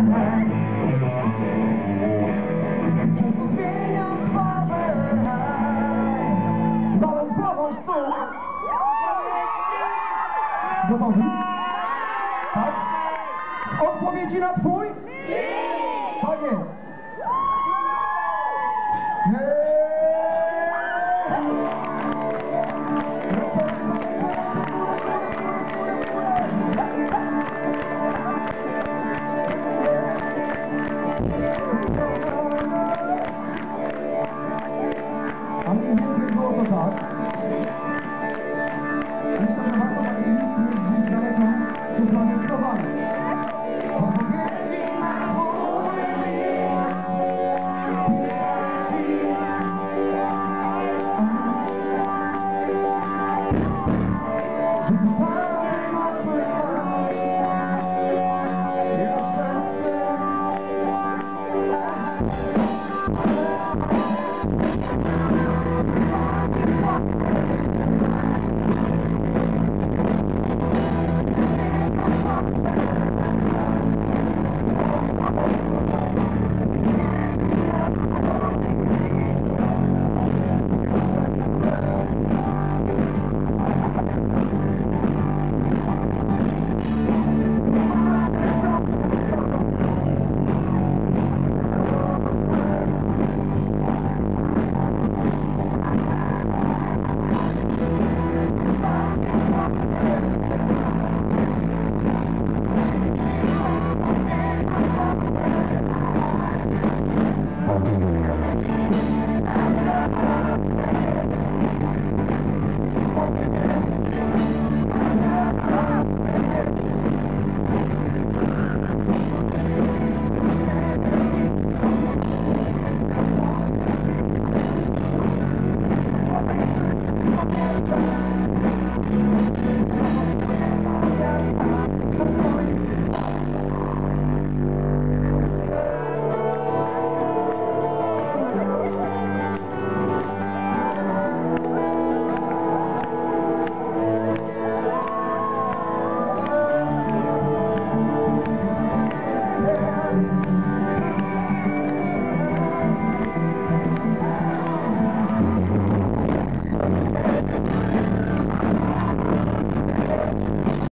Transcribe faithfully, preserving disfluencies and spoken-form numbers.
Często zmieniam słabę. Dałem sprawą stół. Gotowi? Tak? Odpowiedzi na twój? Tak jest. A mniej więcej było to tak. Myślę, że warto takie listy mieć gdzieś daleko uplanestowane. Odpowiedzi na twój